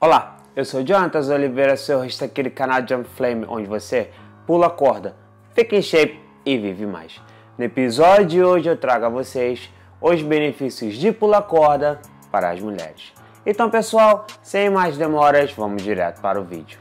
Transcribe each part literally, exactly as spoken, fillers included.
Olá, eu sou Jonatas Oliveira, seu host aqui do canal Jump Flame, onde você pula corda, fica em shape e vive mais. No episódio de hoje eu trago a vocês os benefícios de pular corda para as mulheres. Então pessoal, sem mais demoras, vamos direto para o vídeo.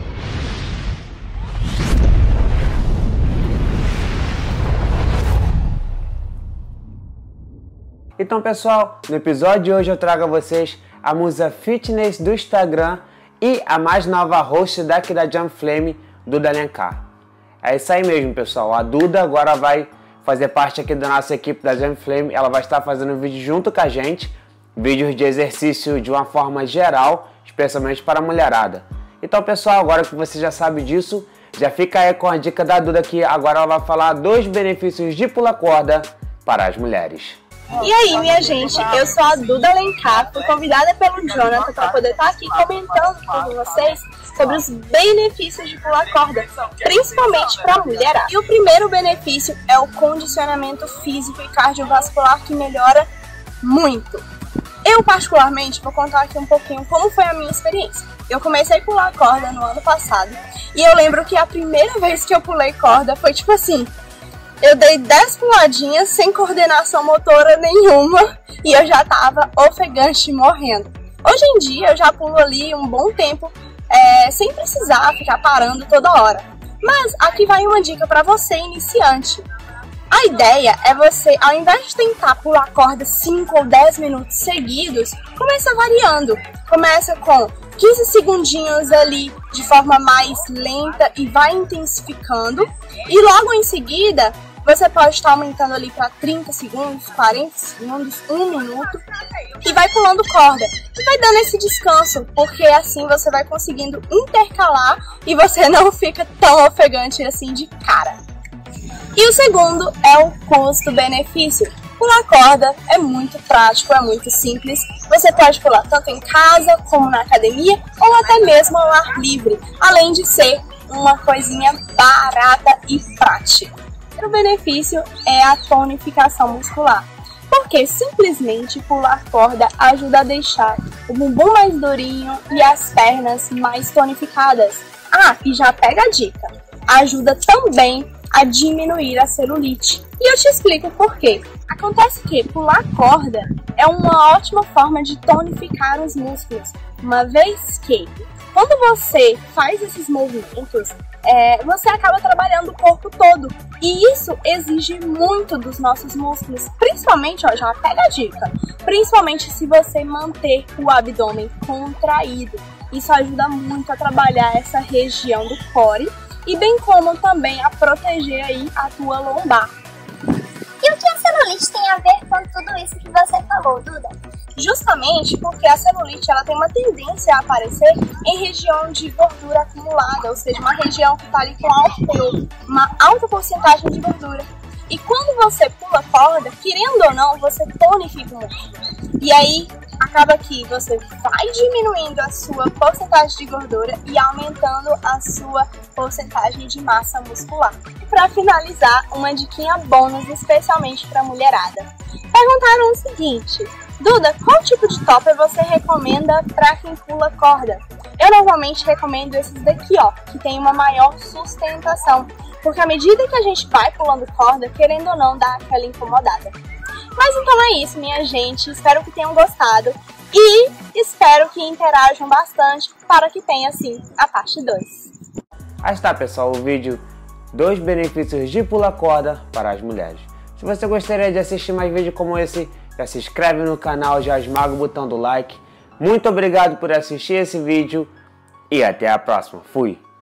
Então pessoal, no episódio de hoje eu trago a vocês a musa fitness do Instagram e a mais nova host daqui da Jump Flame, Duda Alencar. É isso aí mesmo pessoal, a Duda agora vai fazer parte aqui da nossa equipe da Jump Flame, ela vai estar fazendo vídeo junto com a gente, vídeos de exercício de uma forma geral, especialmente para a mulherada. Então pessoal, agora que você já sabe disso, já fica aí com a dica da Duda que agora ela vai falar dos benefícios de pular corda para as mulheres. E aí, minha gente, eu sou a Duda Alencar, fui convidada pelo Jonathan para poder estar aqui comentando com vocês sobre os benefícios de pular corda, principalmente para a mulherada. E o primeiro benefício é o condicionamento físico e cardiovascular, que melhora muito. Eu, particularmente, vou contar aqui um pouquinho como foi a minha experiência. Eu comecei a pular corda no ano passado e eu lembro que a primeira vez que eu pulei corda foi tipo assim... Eu dei dez puladinhas sem coordenação motora nenhuma e eu já tava ofegante morrendo. Hoje em dia eu já pulo ali um bom tempo é, sem precisar ficar parando toda hora. Mas aqui vai uma dica para você iniciante. A ideia é você, ao invés de tentar pular corda cinco ou dez minutos seguidos, começa variando. Começa com quinze segundinhos ali de forma mais lenta e vai intensificando. E logo em seguida, você pode estar aumentando ali para trinta segundos, quarenta segundos, um minuto e vai pulando corda. E vai dando esse descanso, porque assim você vai conseguindo intercalar e você não fica tão ofegante assim de cara. E o segundo é o custo-benefício. Pular corda é muito prático, é muito simples. Você pode pular tanto em casa como na academia ou até mesmo ao ar livre, além de ser uma coisinha barata e prática. O benefício é a tonificação muscular, porque simplesmente pular corda ajuda a deixar o bumbum mais durinho e as pernas mais tonificadas. Ah, e já pega a dica, ajuda também a diminuir a celulite. E eu te explico por quê. Acontece que pular corda é uma ótima forma de tonificar os músculos, uma vez que quando você faz esses movimentos, é, você acaba trabalhando o corpo todo. E isso exige muito dos nossos músculos, principalmente, ó, já pega a dica, principalmente se você manter o abdômen contraído. Isso ajuda muito a trabalhar essa região do core e bem como também a proteger aí a tua lombar. E o que a celulite tem a ver com tudo isso que você falou, Duda? Justamente porque a celulite ela tem uma tendência a aparecer em região de gordura acumulada, ou seja, uma região que está ali com alto, uma alta porcentagem de gordura. E quando você pula corda, querendo ou não, você tonifica o músculo. E aí acaba que você vai diminuindo a sua porcentagem de gordura e aumentando a sua porcentagem de massa muscular. E para finalizar, uma diquinha bônus especialmente para a mulherada. Perguntaram o seguinte: Duda, qual tipo de topper você recomenda para quem pula corda? Eu normalmente recomendo esses daqui, ó, que tem uma maior sustentação, porque à medida que a gente vai pulando corda, querendo ou não, dá aquela incomodada. Mas então é isso, minha gente, espero que tenham gostado e espero que interajam bastante para que tenha, sim, a parte dois. Aí está pessoal, o vídeo dos benefícios de pular corda para as mulheres. Se você gostaria de assistir mais vídeos como esse, já se inscreve no canal, já esmaga o botão do like. Muito obrigado por assistir esse vídeo e até a próxima. Fui!